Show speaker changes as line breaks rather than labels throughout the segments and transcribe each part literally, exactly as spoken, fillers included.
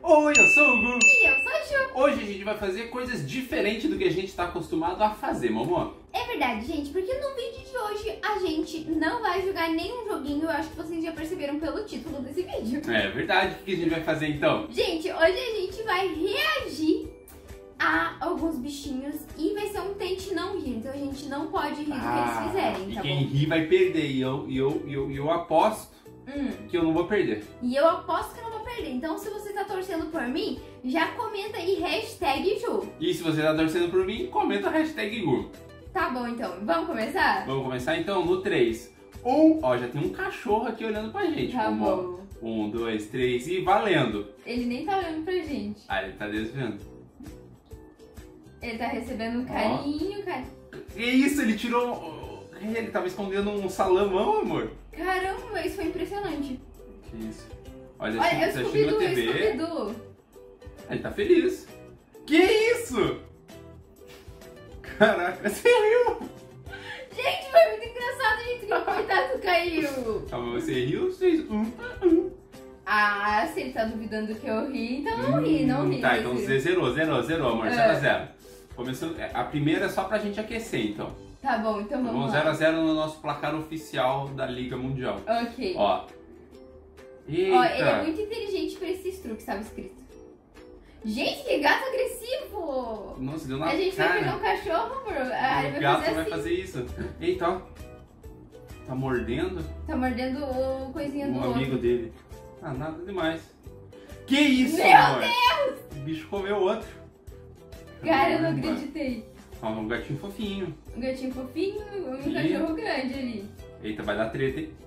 Oi, eu sou o Gu.
E eu sou a Ju.
Hoje a gente vai fazer coisas diferentes do que a gente está acostumado a fazer, Momô.
É verdade, gente, porque no vídeo de hoje a gente não vai jogar nenhum joguinho. Eu acho que vocês já perceberam pelo título desse vídeo.
É verdade. O que a gente vai fazer então?
Gente, hoje a gente vai reagir a alguns bichinhos e vai ser um tente não rir. Então a gente não pode rir do que eles fizerem,
e
tá
quem
bom?
rir vai perder. E eu, e eu, e eu, e eu aposto
Hum.
que eu não vou perder.
E eu aposto que eu não vou perder. Então se você tá torcendo por mim, já comenta aí hashtag Ju.
E se você tá torcendo por mim, comenta a hashtag Gu.
Tá bom, então. Vamos começar?
Vamos começar então no três. Um, ó, já tem um cachorro aqui olhando pra gente.
Tá
Momô.
bom.
Um, dois, três e valendo.
Ele nem tá olhando pra gente.
Ah, ele tá desviando.
Ele tá recebendo um carinho, cara.
Que isso? Ele tirou. Ele tava escondendo um salamão, amor.
Caramba, isso foi impressionante.
Que isso? Olha,
Olha,
tá
eu
assistindo
Scooby-Doo,
a T V.
Scooby-Doo.
Ele tá feliz. Que isso? Caraca, você riu.
Gente, foi muito engraçado o jeito que o coitado caiu.
Calma, você riu? Fez um. um.
Ah, se ele tá duvidando que eu ri, então não ri, não ri.
Tá, então você zerou, zerou, zerou, amor.
É.
zero a zero. Começando. A primeira é só pra gente aquecer, então.
Tá bom, então vamos
Vamos
lá.
zero a zero no nosso placar oficial da Liga Mundial.
Ok.
Ó. Eita.
Ó, ele é muito inteligente pra esses truques, estava escrito. Gente, que gato agressivo!
Nossa, deu na
A gente
cara.
vai pegar um cachorro, bro. Ah, ele
O
vai
gato
fazer
vai
assim.
fazer isso. Eita, ó. Tá mordendo
Tá mordendo o coisinha do
um
outro.
amigo dele. Ah, nada demais. Que isso,
Meu
amor?
Deus!
O bicho comeu outro.
Cara, eu não
Caramba.
acreditei.
Ó, um gatinho fofinho.
Um gatinho fofinho e um
Ih.
cachorro grande ali.
Eita, vai dar treta, hein?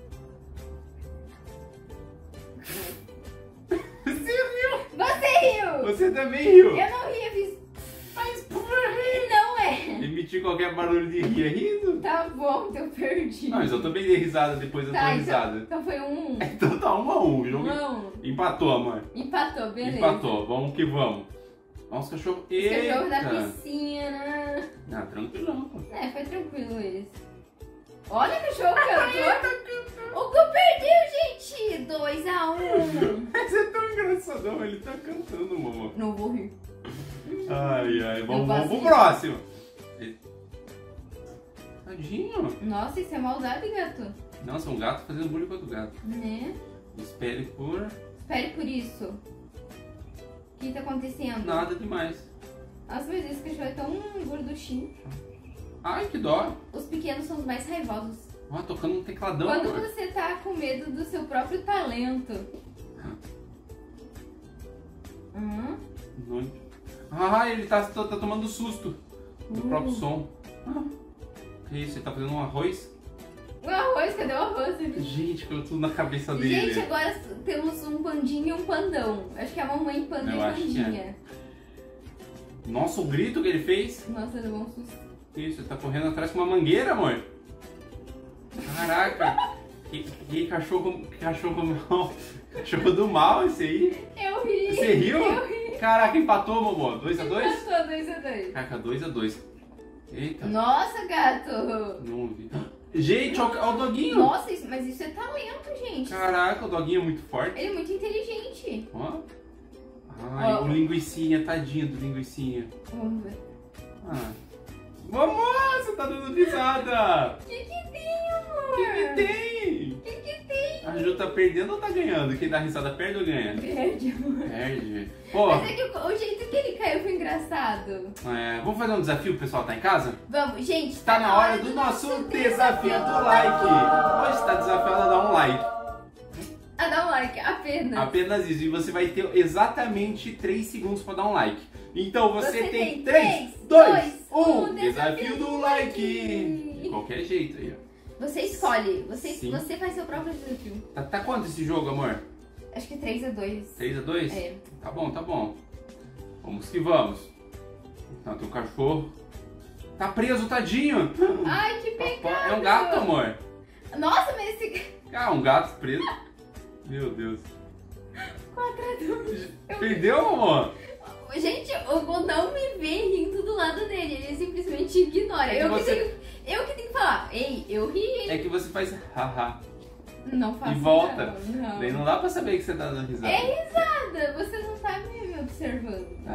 Você riu!
Você riu!
Você também riu!
Eu não ri, eu fiz...
Mas por rir!
Não é!
Emitir qualquer barulho de rir é rindo?
Tá bom, então eu perdi.
Não, mas eu também dei risada depois da
Tá,
tua
então,
risada.
então foi um...
Então tá um a um, viu?
Não.
Empatou, amor.
Empatou, beleza.
Empatou, vamos que vamos. Nossa, cachorro.
Os cachorros da
Eita!
piscina.
Ah, tranquilão, pô.
É, foi tranquilo eles. Olha o cachorro cantor. O Gu perdeu, gente. dois a um.
Mas é tão engraçadão, ele tá cantando, mamãe.
Não vou rir.
Ai, ai, vamos,
Eu
vamos pro
passei.
próximo. Tadinho.
Nossa, isso é maldade, gato.
Nossa, um gato fazendo bullying com outro gato.
Né?
Espere por
Espere por isso. O que tá acontecendo?
nada demais.
Nossa, mas esse cachorro é tão gorduchinho.
Ai, que dó.
Os pequenos são os mais raivosos.
Ó, tocando um tecladão,
Quando
amor.
você tá com medo do seu próprio talento. Hum?
Não- Ah, ele tá, tá, tá tomando susto do
Uh.
próprio som. Ah, que isso, ele tá fazendo um arroz?
O arroz, cadê o arroz?
Gente, caiu tudo na cabeça dele.
Gente, agora temos um pandinho e um pandão. Acho que é a mamãe panda
Eu
e
acho que
pandinha.
Nossa, o grito que ele fez.
Nossa, levou um susto.
Que isso, ele tá correndo atrás com uma mangueira, amor. Caraca. Que, que cachorro, que cachorro mal. Cachorro do mal esse aí.
Eu ri.
Você riu?
Eu ri.
Caraca, empatou, Momô. dois a dois?
Empatou, dois a dois.
Caraca, dois a dois. Eita.
Nossa, gato.
Não vi. Gente, olha o- olha o doguinho.
Nossa, isso- mas isso é talento, gente.
Caraca, o doguinho é muito forte.
Ele é muito inteligente.
Ó. Ai,
Ó.
o linguicinha, tadinho do linguicinha.
Vamos ver.
Ah. Mamãe, você tá dando risada.
O que que tem, amor?
O que que tem?
O que que tem?
A Ju tá perdendo ou tá ganhando? Quem dá risada perde ou ganha?
Perde, amor.
Perde. Pô,
Mas é que o, o jeito que ele caiu foi engraçado.
é, vamos fazer um desafio pro pessoal que tá em casa?
Vamos, gente.
Tá na hora do nosso desafio do like. Hoje tá desafiado a dar um like.
A dar um like, apenas.
Apenas isso. E você vai ter exatamente três segundos pra dar um like. Então você,
Você
tem
tem
três,
três,
dois,
dois,
um.
um,
Desafio do like.
like.
De qualquer jeito aí, ó.
Você escolhe. Você,
Sim.
você faz seu próprio desafio.
Tá, tá quanto esse jogo, amor?
Acho que é três a dois.
três a dois?
É.
Tá bom, tá bom. Vamos que vamos. Tá, teu cachorro tá preso, tadinho.
Ai, que pecado.
É um gato, amor.
Nossa, mas esse...
Ah, um gato preso. Meu Deus.
quadrado.
Perdeu, amor?
Gente, o Gu não me vê rindo do lado dele. Ele simplesmente ignora.
É que
eu,
você-
que tenho, eu que tenho que falar. Ei, eu ri.
É que você faz haha.
Não faço
E volta.
Não, não.
Daí não dá pra saber que você tá dando risada.
É risada. Você não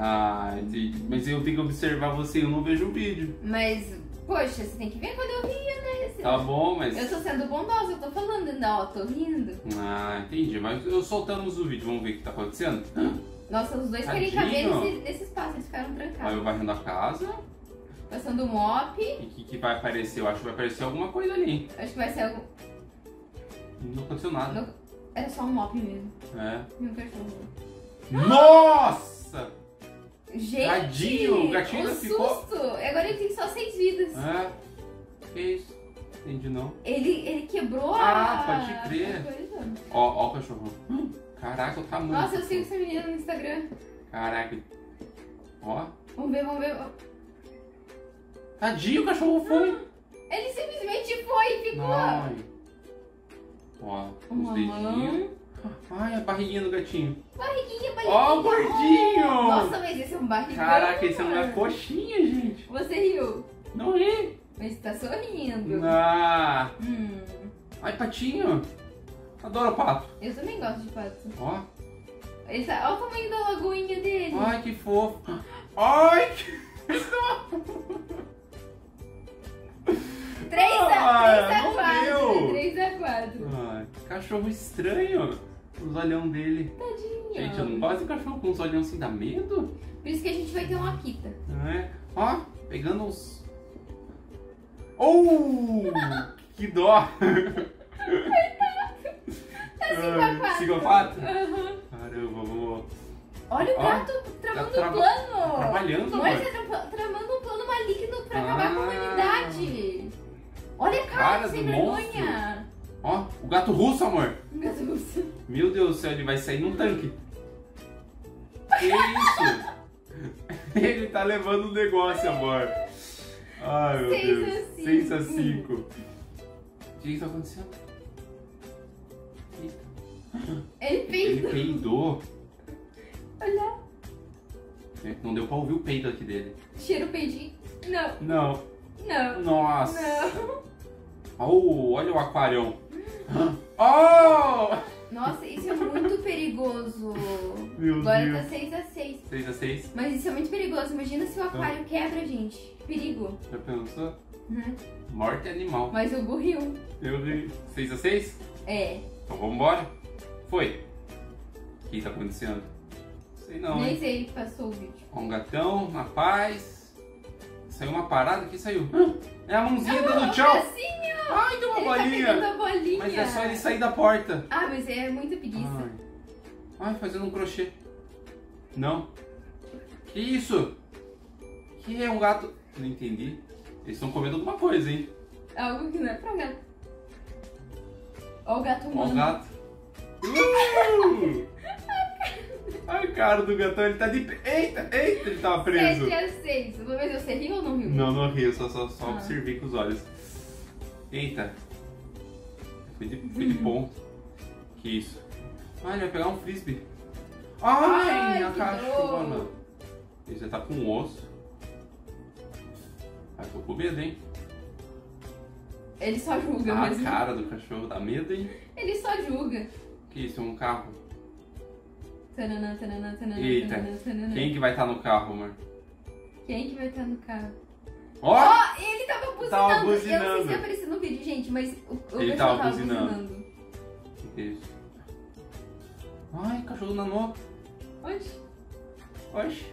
Ah, entendi. Mas eu tenho que observar você, eu não vejo o vídeo.
Mas, poxa, você tem que ver quando eu ria, né? Você...
Tá bom, mas...
Eu tô sendo bondosa, eu tô falando ainda, ó, tô rindo.
Ah, entendi. Mas eu soltamos o vídeo, vamos ver o que tá acontecendo?
Nossa, os dois querem
Tadinho.
caber nesse, nesse espaço, eles ficaram
Aí
trancados.
eu varrendo a casa.
Passando o mop.
E o que, que vai aparecer? Eu acho que vai aparecer alguma coisa ali.
Acho que vai ser algum...
Não aconteceu nada.
No... Era só um mop mesmo.
É.
Meu cachorro.
Nossa!
Gente!
Tadinho, o gatinho
um
ainda ficou-
susto! Agora ele tem só seis vidas.
É. Que isso? Entendi não.
Ele, ele quebrou
Ah,
a...
pode crer.
a coisa.
Ó, ó o cachorro. Hum, Caraca, o tamanho.
Nossa, eu sigo essa menina no Instagram.
Caraca. Ó.
Vamos ver, vamos ver.
Tadinho, o cachorro foi.
Ele simplesmente foi e ficou.
Ai. Ó, os
Uma
dedinhos. Ai, a barriguinha do gatinho.
Barriguinha, barriguinha.
Ó, o gordinho.
Nossa, mas esse é um barrigão.
Caraca, esse é uma coxinha, gente.
Você riu,
Não ri.
mas tá sorrindo.
Ah.
Hum,
Ai, patinho. Adoro pato.
eu também gosto de pato.
Ó.
Ele tá... Olha o tamanho da lagoinha dele.
Ai, que fofo. Ai, que...
três
Ah,
a
não
quatro.
deu.
três a quatro.
Ai, cachorro estranho. Os olhão dele.
Tadinho.
Gente, eu não gosto de cachorro com os olhão assim, dá medo.
Por isso que a gente vai ter uma Akita.
Não é? Ó, pegando uns... Oh, que dó.
Tá cinco a quatro.
cinco a quatro?
Aham.
Caramba, vou...
Olha o
Ó,
gato tramando
tá trava-
um plano.
trabalhando,
Mas
amor.
é tra- tramando um plano maligno pra acabar com a
Ah.
humanidade. Olha a cara,
Cara
sem
do
vergonha.
Ó, o gato russo, amor.
Um gato russo.
Meu Deus do céu, ele vai sair num tanque. Que isso? Ele tá levando o negócio, amor. Ai, meu
Seis
Deus.
a cinco.
seis a cinco. O que que tá acontecendo? Eita.
Ele
Ele
peidou.
peidou.
Olha.
É, não deu pra ouvir o peido aqui dele.
Cheiro peidinho. Não,
Não.
não,
Nossa.
não.
Oh, olha o aquarião. Oh!
Nossa, isso é muito perigoso.
Meu
Agora
Deus.
tá seis a seis.
seis a seis.
Mas isso é muito perigoso. Imagina se o aquário quebra, gente. Que perigo.
Já pensou?
Uhum.
Morte animal.
Mas o burril.
Eu ri. seis a seis?
É.
Então vamos embora? Foi. O que tá acontecendo? Sei não,
Nem
hein?
sei ele que passou o vídeo.
Ó, um gatão, na paz. Saiu uma parada, o que saiu? É a mãozinha dando tchau.
Bracinho!
Ai, deu uma
Ele tá pegando
bolinha.
a bolinha.
Mas é só ele sair da porta.
Ah, mas é muita preguiça.
Ai. Ai, fazendo um crochê. Não. Que isso? Que é um gato? Não entendi. Eles estão comendo alguma coisa, hein?
Algo que não é pra gato. Ó o gato
Ó
humano.
o gato. Uh! Ai, cara do gatão, ele tá de... Eita, eita, ele tava preso.
sete a seis. Vou ver se você riu ou não riu.
Não, não ri, eu só, só, só
Ah.
observei com os olhos. Eita. Foi de, foi de ponto. Que isso? Ah, ele vai pegar um frisbee. Ai,
Ai,
a
que
cachorra.
dor.
Ele já tá com osso. Ai, tô com medo, hein?
Ele só julga
A
mesmo.
cara do cachorro dá medo, hein?
Ele só julga.
Que isso, é um carro.
Tananã, tananã, tananã,
Eita,
tananã, tananã.
quem que vai estar no carro, amor?
Quem que vai estar no carro?
Ó!
Ó, ele tava buzinando.
Tava
Eu não sei
buzinando.
se apareceu no vídeo, gente, mas o, o
Ele
cachorro
tava
tava
buzinando.
buzinando.
Que isso? Ai, cachorro nanou.
Oxe,
Oxe.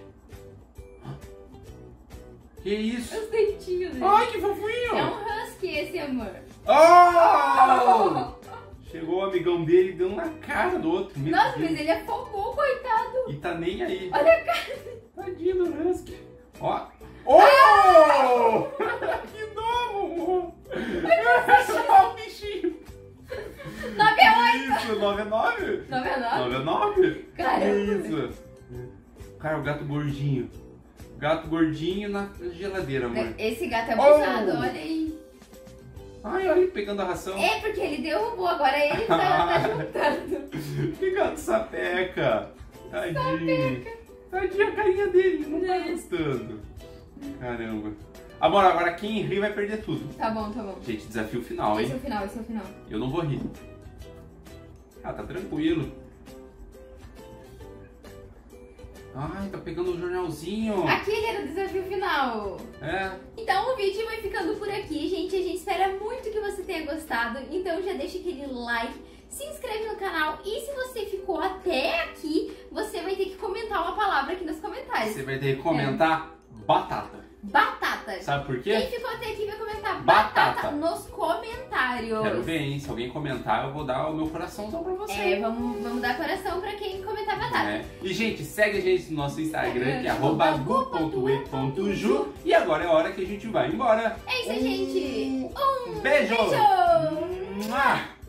Que isso?
os dentinhos dele.
Ai, que fofinho!
É um husky esse, amor.
Oh! Chegou o amigão dele e deu na cara do outro. Meu
Nossa,
Deus.
mas ele afogou, coitado.
E tá nem aí.
Olha a cara.
Tadinho do Husky. Ó. Oh! Que dó, amor. Olha o bichinho.
nove a oito.
Isso, nove a nove?
nove a nove?
nove a nove?
Caramba.
Isso. Cara, o gato gordinho. Gato gordinho na geladeira, amor.
Esse gato é abusado,
Oh.
olha aí.
Ai, olha ele pegando a ração.
É porque ele derrubou, agora ele tá, tá juntando.
Que gato sapeca. Tadinho. Tadinho a carinha dele, não tá
Né?
gostando. Caramba. Amor, agora quem rir vai perder tudo.
Tá bom, tá bom.
Gente, desafio final,
Esse é o
hein?
final, esse é o final.
Eu não vou rir. Ah, tá tranquilo. Ai, tá pegando o jornalzinho.
Aquele era o desafio final.
É.
Então o vídeo vai ficando por aqui, gente. A gente espera muito que você tenha gostado. Então já deixa aquele like, se inscreve no canal. E se você ficou até aqui, você vai ter que comentar uma palavra aqui nos comentários.
Você vai ter que comentar é. batata.
Batata.
Sabe por quê?
Quem ficou até aqui vai comentar
batata,
batata nos comentários.
Quero ver, hein? Se alguém comentar, eu vou dar o meu coraçãozão pra você.
É, vamos, vamos dar coração pra quem comentar batata.
É. E, gente, segue a gente no nosso Instagram, é, que é arroba gu ponto e ponto ju. E agora é a hora que a gente vai embora.
É isso, gente. Um
beijo!
beijo.
Mua.